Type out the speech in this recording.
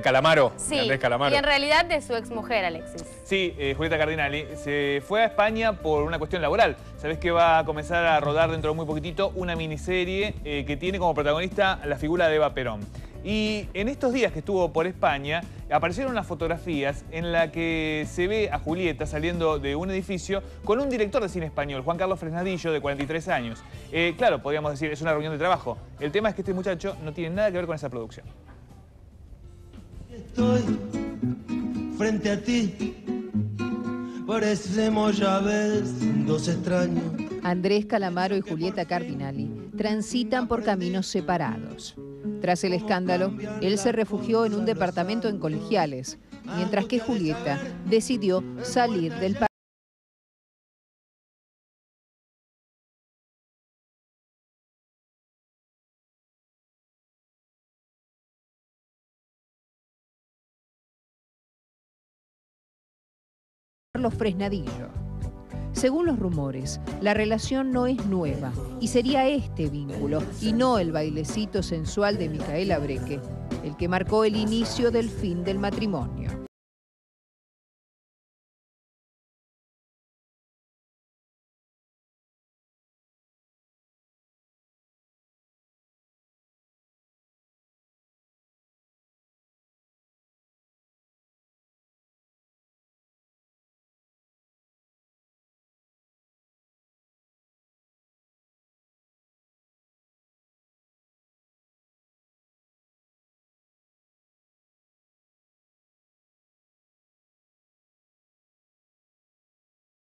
Calamaro, Sí, Andrés Calamaro. Y en realidad de su exmujer, Alexis. Sí, Julieta Cardinali se fue a España por una cuestión laboral. Sabés que va a comenzar a rodar dentro de muy poquitito una miniserie que tiene como protagonista la figura de Eva Perón. Y en estos días que estuvo por España, aparecieron unas fotografías en las que se ve a Julieta saliendo de un edificio con un director de cine español, Juan Carlos Fresnadillo, de 43 años. Claro, podríamos decir, es una reunión de trabajo. El tema es que este muchacho no tiene nada que ver con esa producción. Estoy frente a ti, parecemos ya ves dos extraños. Andrés Calamaro y Julieta Cardinali transitan por caminos separados. Tras el escándalo, él se refugió en un departamento en Colegiales, mientras que Julieta decidió salir del país. Carlos Fresnadillo. Según los rumores, la relación no es nueva y sería este vínculo y no el bailecito sensual de Micaela Breque el que marcó el inicio del fin del matrimonio.